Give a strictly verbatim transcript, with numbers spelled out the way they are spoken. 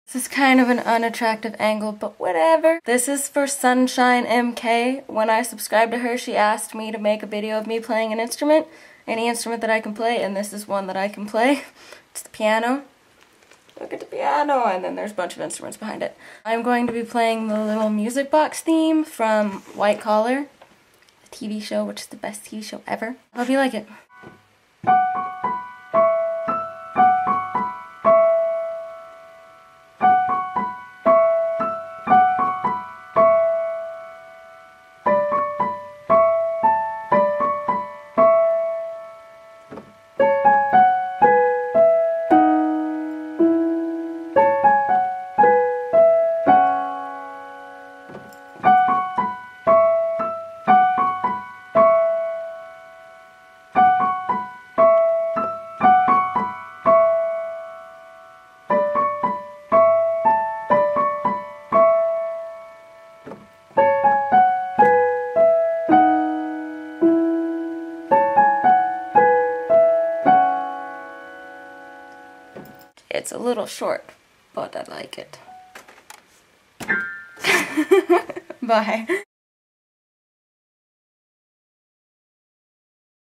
This is kind of an unattractive angle, but whatever. This is for Sunshine M K. When I subscribed to her, she asked me to make a video of me playing an instrument, any instrument that I can play, and this is one that I can play. It's the piano. Look at the piano, and then there's a bunch of instruments behind it. I'm going to be playing the little music box theme from White Collar, the T V show, which is the best T V show ever. Hope you like it. It's a little short, but I like it. Bye.